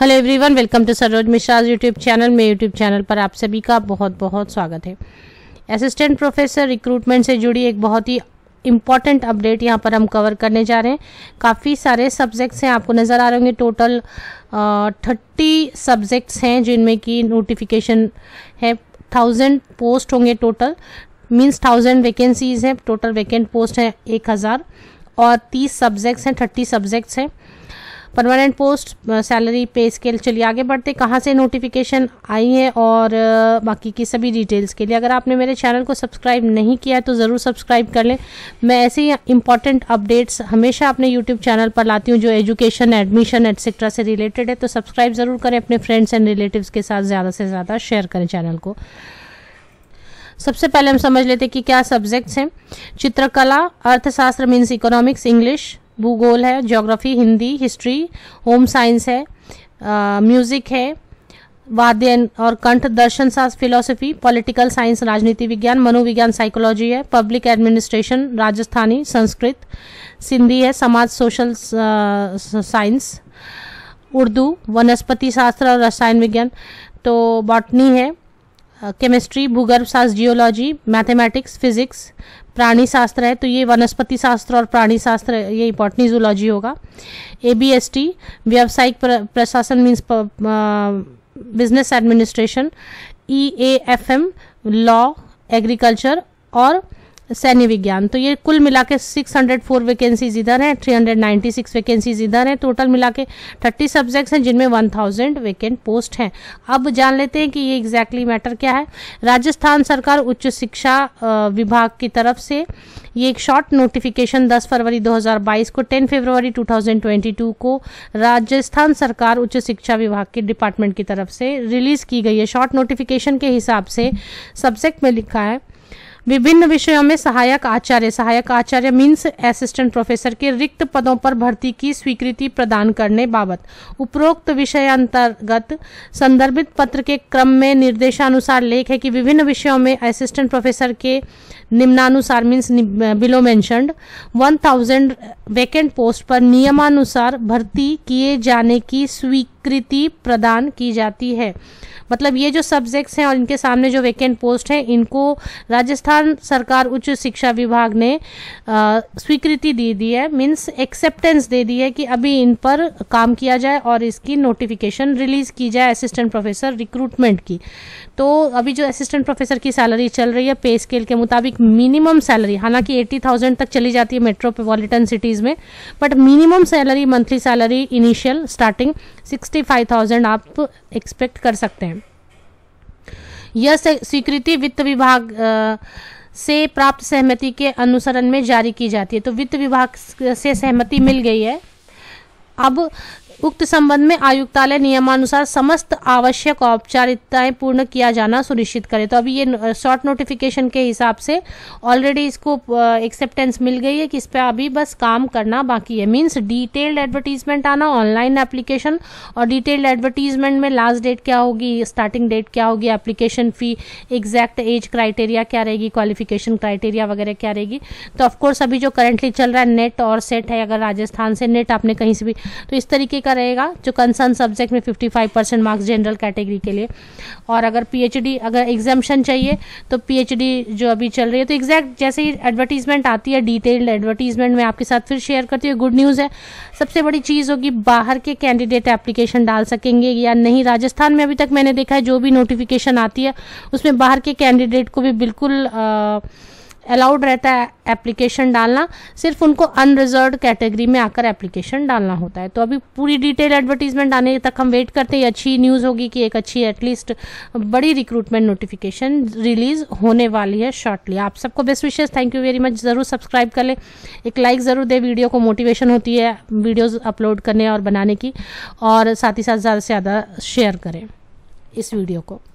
Hello everyone, welcome to Saroj Mishra YouTube channel. मेरे YouTube channel पर आप सभी का बहुत बहुत स्वागत है। असिस्टेंट प्रोफेसर रिक्रूटमेंट से जुड़ी एक बहुत ही इम्पॉर्टेंट अपडेट यहाँ पर हम कवर करने जा रहे हैं। काफ़ी सारे सब्जेक्ट्स हैं, आपको नज़र आ रहे होंगे। टोटल 30 सब्जेक्ट्स हैं जिनमें की नोटिफिकेशन है। 1000 पोस्ट होंगे टोटल, मीन्स 1000 वैकेंसीज हैं। टोटल वैकेंट पोस्ट है 1000 और 30 सब्जेक्ट्स हैं, 30 सब्जेक्ट्स हैं। Permanent post, salary, pay scale. चलिए आगे बढ़ते, कहाँ से नोटिफिकेशन आई है और बाकी की सभी डिटेल्स के लिए अगर आपने मेरे चैनल को सब्सक्राइब नहीं किया है तो ज़रूर सब्सक्राइब कर लें। मैं ऐसे ही इंपॉर्टेंट अपडेट्स हमेशा अपने यूट्यूब चैनल पर लाती हूँ जो एजुकेशन, एडमिशन एटसेट्रा से रिलेटेड है। तो सब्सक्राइब ज़रूर करें, अपने फ्रेंड्स एंड रिलेटिव्स के साथ ज़्यादा से ज़्यादा शेयर करें चैनल को। सबसे पहले हम समझ लेते हैं कि क्या सब्जेक्ट्स हैं। चित्रकला, अर्थशास्त्र मीन्स इकोनॉमिक्स, इंग्लिश, भूगोल है, geography, Hindi, history, home science है, म्यूजिक है, वाद्य और कंठ, दर्शन शास्त्र, फिलोसफी, पॉलिटिकल साइंस, राजनीति विज्ञान, मनोविज्ञान, साइकोलॉजी है, पब्लिक एडमिनिस्ट्रेशन, राजस्थानी, संस्कृत, सिंधी है, समाज, सोशल साइंस, उर्दू, वनस्पति शास्त्र और रसायन विज्ञान, तो बॉटनी है, केमिस्ट्री, भूगर्भ शास्त्र, जियोलॉजी, मैथमेटिक्स, फिजिक्स, प्राणी शास्त्र है, तो ये वनस्पति शास्त्र और प्राणी शास्त्र, ये बॉटनी जूलॉजी होगा। ABST व्यावसायिक प्रशासन means business administration, EAFM law, agriculture और सैन्य विज्ञान। तो ये कुल मिला के 604 वैकेंसीज इधर हैं, 396 वैकेंसीज इधर हैं। टोटल मिला के 30 सब्जेक्ट्स हैं जिनमें 1000 वैकेंट पोस्ट हैं। अब जान लेते हैं कि ये एग्जैक्टली मैटर क्या है। राजस्थान सरकार उच्च शिक्षा विभाग की तरफ से ये एक शॉर्ट नोटिफिकेशन 10 फरवरी 2022 को 10 फरवरी 2022 को राजस्थान सरकार उच्च शिक्षा विभाग के डिपार्टमेंट की तरफ से रिलीज की गई है। शॉर्ट नोटिफिकेशन के हिसाब से सब्जेक्ट में लिखा है विभिन्न विषयों में सहायक आचार्य मीन्स असिस्टेंट प्रोफेसर के रिक्त पदों पर भर्ती की स्वीकृति प्रदान करने बाबत उपरोक्त विषय अंतर्गत संदर्भित पत्र के क्रम में निर्देशानुसार लेख है कि विभिन्न विषयों में असिस्टेंट प्रोफेसर के निम्नानुसार means below mentioned 1000 vacant post पर नियमानुसार भर्ती किए जाने की स्वीकृति प्रदान की जाती है। मतलब ये जो सब्जेक्ट्स हैं और इनके सामने जो वैकेंट पोस्ट हैं इनको राजस्थान सरकार उच्च शिक्षा विभाग ने स्वीकृति दे दी है, मीन्स एक्सेप्टेंस दे दी है कि अभी इन पर काम किया जाए और इसकी नोटिफिकेशन रिलीज की जाए असिस्टेंट प्रोफेसर रिक्रूटमेंट की। तो अभी जो असिस्टेंट प्रोफेसर की सैलरी चल रही है पे स्केल के मुताबिक मिनिमम सैलरी, हालांकि 80,000 तक चली जाती है मेट्रोपॉलिटन सिटीज में, but minimum salary, monthly salary initial starting 65,000 आप एक्सपेक्ट कर सकते हैं। यह स्वीकृति वित्त विभाग से प्राप्त सहमति के अनुसरण में जारी की जाती है। तो वित्त विभाग से सहमति मिल गई है। अब उक्त संबंध में आयुक्तालय नियमानुसार समस्त आवश्यक औपचारिकताएं पूर्ण किया जाना सुनिश्चित करे। तो अभी ये शॉर्ट नोटिफिकेशन के हिसाब से ऑलरेडी इसको एक्सेप्टेंस मिल गई है कि इस पर अभी बस काम करना बाकी है। मींस डिटेल्ड एडवर्टीजमेंट आना, ऑनलाइन एप्लीकेशन, और डिटेल्ड एडवर्टीजमेंट में लास्ट डेट क्या होगी, स्टार्टिंग डेट क्या होगी, application fee, exact age criteria क्या रहेगी, क्वालिफिकेशन क्राइटेरिया वगैरह क्या रहेगी। तो ऑफकोर्स अभी जो करंटली चल रहा है नेट और सेट है, अगर राजस्थान से नेट आपने कहीं से भी, तो इस तरीके का रहेगा जो कंसर्न सब्जेक्ट में 55% मार्क्स जनरल कैटेगरी के लिए। और अगर PhD, अगर एग्जाम्शन चाहिए तो PhD जो अभी चल रही है, तो एग्जैक्ट जैसे ही एडवर्टीजमेंट आती है डिटेल्ड एडवर्टीजमेंट में आपके साथ फिर शेयर करती हूँ। गुड न्यूज़ है, सबसे बड़ी चीज़ होगी बाहर के कैंडिडेट एप्लीकेशन डाल सकेंगे या नहीं। राजस्थान में अभी तक मैंने देखा है जो भी नोटिफिकेशन आती है उसमें बाहर के कैंडिडेट को भी बिल्कुल अलाउड रहता है एप्लीकेशन डालना, सिर्फ उनको अनरिजर्व्ड कैटेगरी में आकर एप्लीकेशन डालना होता है। तो अभी पूरी डिटेल एडवर्टीजमेंट आने तक हम वेट करते हैं। अच्छी न्यूज़ होगी कि एक अच्छी एटलीस्ट बड़ी रिक्रूटमेंट नोटिफिकेशन रिलीज होने वाली है शॉर्टली। आप सबको best wishes, thank you very much. ज़रूर सब्सक्राइब कर लें, एक लाइक ज़रूर दे, वीडियो को मोटिवेशन होती है वीडियोज़ अपलोड करने और बनाने की, और साथ ही साथ ज़्यादा से ज़्यादा शेयर करें इस वीडियो को।